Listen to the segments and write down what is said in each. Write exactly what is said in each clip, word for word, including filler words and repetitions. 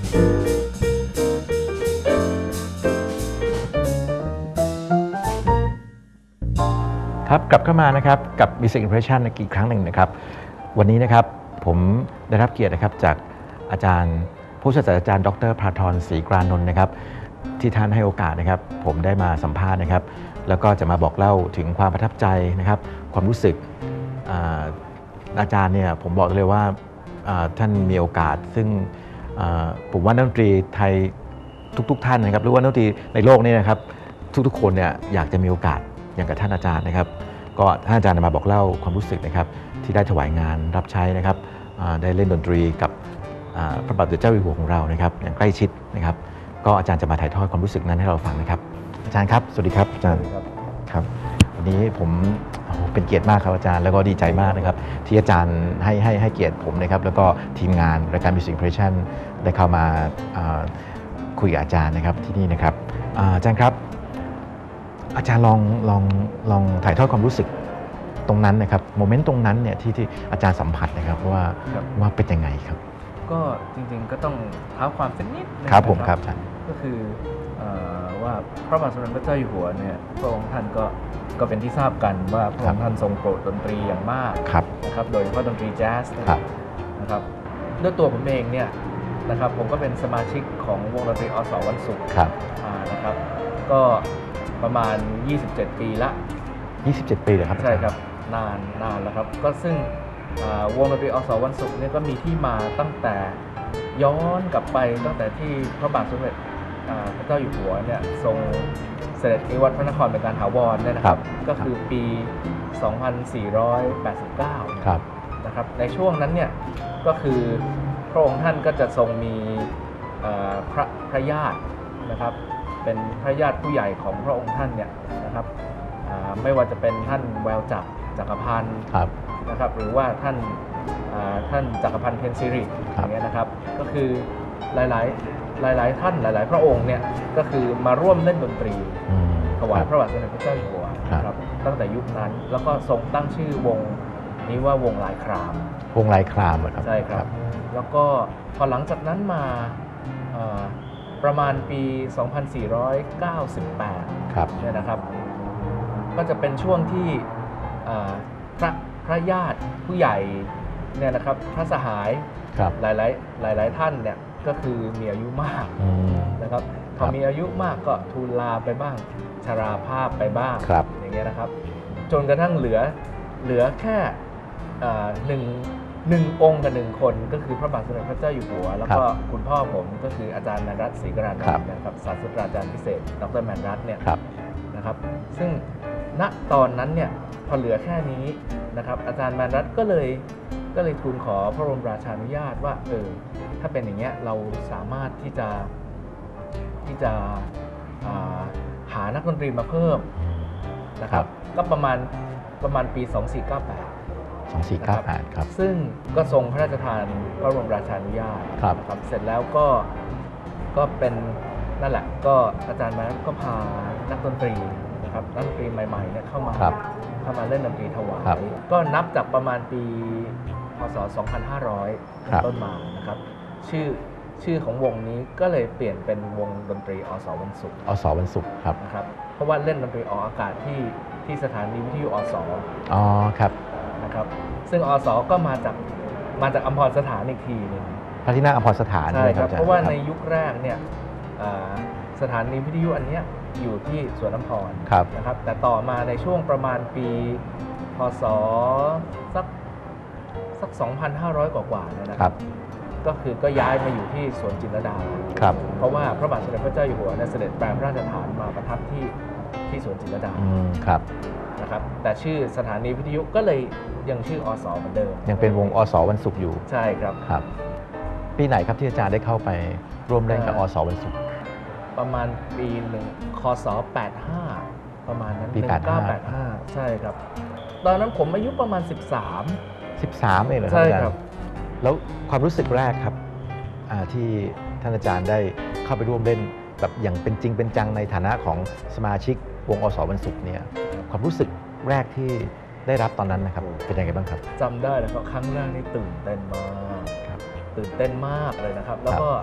ครับกลับเข้ามานะครับกับ Music Impression อีกครั้งหนึ่งนะครับวันนี้นะครับผมได้รับเกียรตินะครับจากอาจารย์ผู้ช่วยศาสตราจารย์ดร.ภาธร ศรีกรานนท์นะครับที่ท่านให้โอกาสนะครับผมได้มาสัมภาษณ์นะครับแล้วก็จะมาบอกเล่าถึงความประทับใจนะครับความรู้สึก อาอาจารย์เนี่ยผมบอกเลยว่าท่านมีโอกาสซึ่งผมว่านักดนตรีไทยทุกๆ ท่านนะครับหรือว่านักดนตรีในโลกนี้นะครับทุกๆคนเนี่ยอยากจะมีโอกาสอย่างกับท่านอาจารย์นะครับก็ท่านอาจารย์มาบอกเล่าความรู้สึกนะครับที่ได้ถวายงานรับใช้นะครับได้เล่นดนตรีกับพระบาทสมเด็จเจ้าอยู่หัวของเรานะครับอย่างใกล้ชิดนะครับก็อาจารย์จะมาถ่ายทอดความรู้สึกนั้นให้เราฟังนะครับอาจารย์ครับสวัสดีครับอาจารย์ครับวันนี้ผมเป็นเกียรติมากครับอาจารย์แล้วก็ดีใจมากนะครับที่อาจารย์ให้ให้ให้เกียรติผมนะครับแล้วก็ทีมงานรายการ Music Impression ได้เข้ามาคุยกับอาจารย์นะครับที่นี่นะครับอาจารย์ครับอาจารย์ลองลองลองถ่ายทอดความรู้สึกตรงนั้นนะครับโมเมนต์ตรงนั้นเนี่ยที่ที่อาจารย์สัมผัสนะครับว่าว่าเป็นยังไงครับก็จริงๆก็ต้องเท้าความสักนิดครับผมครับอาจารย์ก็คือว่าพระบาทสมเด็จพระเจ้าอยู่หัวเนี่ยพระองค์ท่านก็ก็เป็นที่ทราบกันว่าพระองค์ท่านทรงโปรดดนตรีอย่างมากนะครับโดยเฉพาะดนตรีแจ๊สนะครับด้วยตัวผมเองเนี่ยนะครับผมก็เป็นสมาชิกของวงดนตรีอส.วันศุกร์นะครับก็ประมาณยี่สิบเจ็ดปีละยี่สิบเจ็ดปีเลยครับใช่ครับนานนานแล้วครับก็ซึ่งวงดนตรีอส.วันศุกร์เนี่ยก็มีที่มาตั้งแต่ย้อนกลับไปตั้งแต่ที่พระบาทสมเด็จพระเจ้าอยู่หัวเนี่ยทรงเสด็จนิวัตรพระนครเป็นการถาวรเนี่ยนะครับก็คือปี สองพันสี่ร้อยแปดสิบเก้า นะครับในช่วงนั้นเนี่ยก็คือพระองค์ท่านก็จะทรงมีพระพระญาตินะครับเป็นพระญาติผู้ใหญ่ของพระองค์ท่านเนี่ยนะครับไม่ว่าจะเป็นท่านแววจักรจักรพันธ์นะครับหรือว่าท่านท่านจักรพันธ์เพ็ญศิริอย่างเงี้ยนะครับก็คือหลายๆหลายๆท่านหลายๆพระองค์เนี่ยก็คือมาร่วมเล่นดนตรีถวายพระบาทสมเด็จพระเจ้าอยู่หัวครับตั้งแต่ยุคนั้นแล้วก็ทรงตั้งชื่อวงนี้ว่าวงลายครามวงลายครามครับใช่ครับแล้วก็พอหลังจากนั้นมาประมาณปี สองพันสี่ร้อยเก้าสิบแปด เนี่ยนะครับก็จะเป็นช่วงที่พระพระญาติผู้ใหญ่เนี่ยนะครับพระสหายหลายหลายหลายๆท่านเนี่ยก็คือมีอายุมากนะครับพอมีอายุมากก็ทูลลาไปบ้างชราภาพไปบ้างอย่างเงี้ยนะครับจนกระทั่งเหลือเหลือแค่หนึ่งหนึ่งองค์กับหนึ่งคนก็คือพระบาทสมเด็จพระเจ้าอยู่หัวแล้วก็คุณพ่อผมก็คืออาจารย์แมนรัตน์ศรีกรานนท์นะครับศาสตราจารย์พิเศษดรแมนรัตน์เนี่ยนะครับซึ่งณตอนนั้นเนี่ยพอเหลือแค่นี้นะครับอาจารย์แมนรัตน์ก็เลยก็เลยทูลขอพระบรมราชานุญาตว่าเออถ้าเป็นอย่างเงี้ยเราสามารถที่จะที่จะหานักดนตรีมาเพิ่มนะครับก็ประมาณประมาณปีสองพันสี่ร้อยเก้าสิบแปดสองพันสี่ร้อยเก้าสิบแปดครับซึ่งก็ทรงพระราชทานพระบรมราชานุญาตครับเสร็จแล้วก็ก็เป็นนั่นแหละก็อาจารย์มาก็พานักดนตรีนะครับนักดนตรีใหม่ๆเนี่ยเข้ามาเข้ามาเล่นดนตรีถวายก็นับจากประมาณปีพ.ศ. สองพันห้าร้อยต้นมานะครับชื่อชื่อของวงนี้ก็เลยเปลี่ยนเป็นวงดนตรีอส.วันศุกร์อส.วันศุกร์ครับนะครับเพราะว่าเล่นดนตรีออกอากาศที่ที่สถานีวิทยุอส. อ๋อครับนะครับซึ่งอส.ก็มาจากมาจากอัมพรสถานอีกทีนึงพระที่นั่งอัมพรสถานใช่ครับเพราะว่าในยุคแรกเนี่ยสถานีวิทยุอันนี้อยู่ที่สวนอัมพรนะครับแต่ต่อมาในช่วงประมาณปีพ.ศ. สักสัก สองพันห้าร้อย กว่าๆเนี่ยนะครับก็คือก็ย้ายมาอยู่ที่สวนจิตรลดาครับเพราะว่าพระบาทสมเด็จพระเจ้าอยู่หัวเนี่ยเสด็จแปลพระราชทานมาประทับที่ที่สวนจิตรลดาครับนะครับแต่ชื่อสถานีวิทยุก็เลยยังชื่ออส.เหมือนเดิมยังเป็นวงอส.วันศุกร์อยู่ใช่ครับครับปีไหนครับที่อาจารย์ได้เข้าไปร่วมเล่นกับอส.วันศุกร์ประมาณปีหนึ่งคศแปดสิบห้าประมาณนั้นปีหนึ่งเก้าแปดห้าใช่ครับตอนนั้นผมอายุประมาณสิบสามสิบสามเองเหรอครับอาจารย์แล้วความรู้สึกแรกครับที่ท่านอาจารย์ได้เข้าไปร่วมเล่นแบบอย่างเป็นจริงเป็นจังในฐานะของสมาชิกวงอส.วันศุกร์เนี่ยความรู้สึกแรกที่ได้รับตอนนั้นนะครับเป็นยังไงบ้างครับจำได้เลยครับครั้งแรกนี่ตื่นเต้นมากตื่นเต้นมากเลยนะครับแล้วก็ผ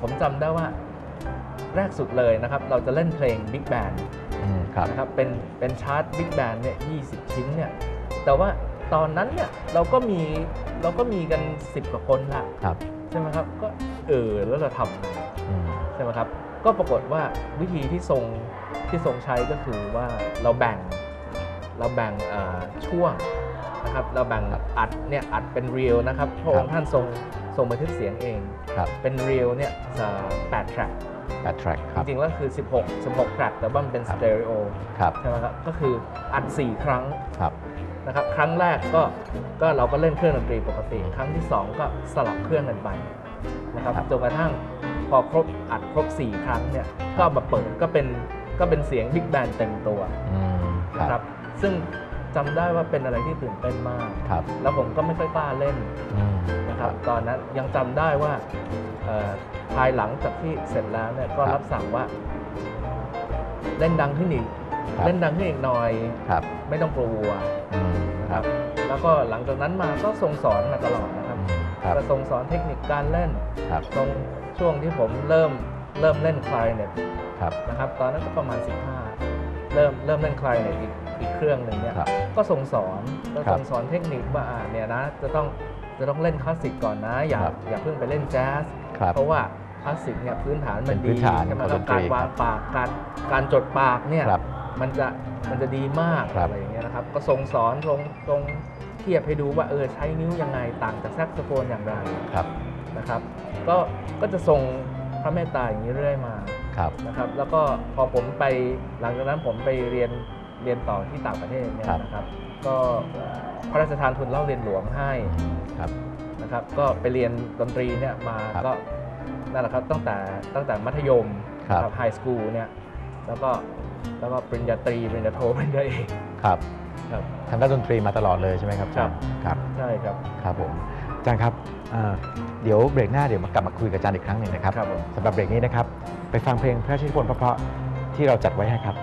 ผมจำได้ว่าแรกสุดเลยนะครับเราจะเล่นเพลงบิ๊กแบนด์นะครับเป็นเป็นชาร์ตบิ๊กแบนด์เนี่ยยี่สิบชิ้นเนี่ยแต่ว่าตอนนั้นเนี่ยเราก็มีเราก็มีกันสิบกว่าคนละใช่ไหมครับก็เออแล้วเราทำไงใช่ไหมครับก็ปรากฏว่าวิธีที่ทรงที่ทรงใช้ก็คือว่าเราแบ่งเราแบ่งช่วงนะครับเราแบ่งอัดเนี่ยอัดเป็นเรียลนะครับพระองค์ท่านทรงทรงบันทึกเสียงเองเป็นเรียลเนี่ยแปดแทร็กแปด track ครับจริงๆแล้วคือสิบหก สิบหก track แต่ว่ามันเป็นสเตอริโอใช่ไหมครับก็คืออัดสี่ครั้งนะครับครั้งแรกก็ก็เราก็เล่นเครื่องดนตรีปกติครั้งที่สองก็สลับเครื่องกันไปนะครับจนกระทั่งพอครบอัดครบสี่ครั้งเนี่ยก็มาเปิดก็เป็นก็เป็นเสียงบิ๊กแบนด์เต็มตัวนะครับซึ่งจำได้ว่าเป็นอะไรที่ตื่นเต้นมากแล้วผมก็ไม่ค่อยกล้าเล่นนะครับตอนนั้นยังจำได้ว่าภายหลังจากที่เสร็จแล้วเนี่ยก็รับสั่งว่าเล่นดังขึ้นอีกเล่นดังขึ้นอีกหน่อยไม่ต้องกลัวนะครับแล้วก็หลังจากนั้นมาก็ทรงสอนมาตลอดนะครับก็ทรงสอนเทคนิคการเล่นตรงช่วงที่ผมเริ่มเริ่มเล่นคลาริเนตนะครับตอนนั้นก็ประมาณสิบห้าเริ่มเริ่มเล่นคลาริเนตอีกอีกเครื่องหนึ่งเนี่ยก็ทรงสอนก็ทรงสอนเทคนิคว่าเนี่ยนะจะต้องจะต้องเล่นคลาสสิกก่อนนะอย่าอย่าเพิ่งไปเล่นแจ๊สเพราะว่าคลาสสิกเนี่ยพื้นฐานมันดีใช่ไหมครับการวางปากการการจดปากเนี่ยมันจะมันจะดีมากอะไรอย่างเงี้ยนะครับก็ทรงสอนทรงทรงเทียบให้ดูว่าเออใช้นิ้วยังไงต่างจากแซกโซโฟนอย่างไรนะครับก็ก็จะทรงพระเมตตาอย่างนี้เรื่อยมานะครับแล้วก็พอผมไปหลังจากนั้นผมไปเรียนเรียนต่อที่ต่างประเทศเนี่ยนะครับก็พระราชทานทุนเล่าเรียนหลวงให้นะครับก็ไปเรียนดนตรีเนี่ยมาก็นั่นแหละครับตั้งแต่ตั้งแต่มัธยมกับไฮสคูลเนี่ยแล้วก็แล้วก็ปริญญาตรีปริญญาโทปริญญาเอกครับครับทางด้านดนตรีมาตลอดเลยใช่ไหมครับครับครับใช่ครับครับผมอาจารย์ครับเดี๋ยวเบรกหน้าเดี๋ยวมากลับมาคุยกับอาจารย์อีกครั้งหนึ่งนะครับสำหรับเบรกนี้นะครับไปฟังเพลงพระราชนิพนธ์เพราะๆที่เราจัดไว้ให้ครับ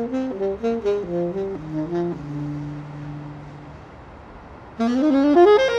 Mm-hmm.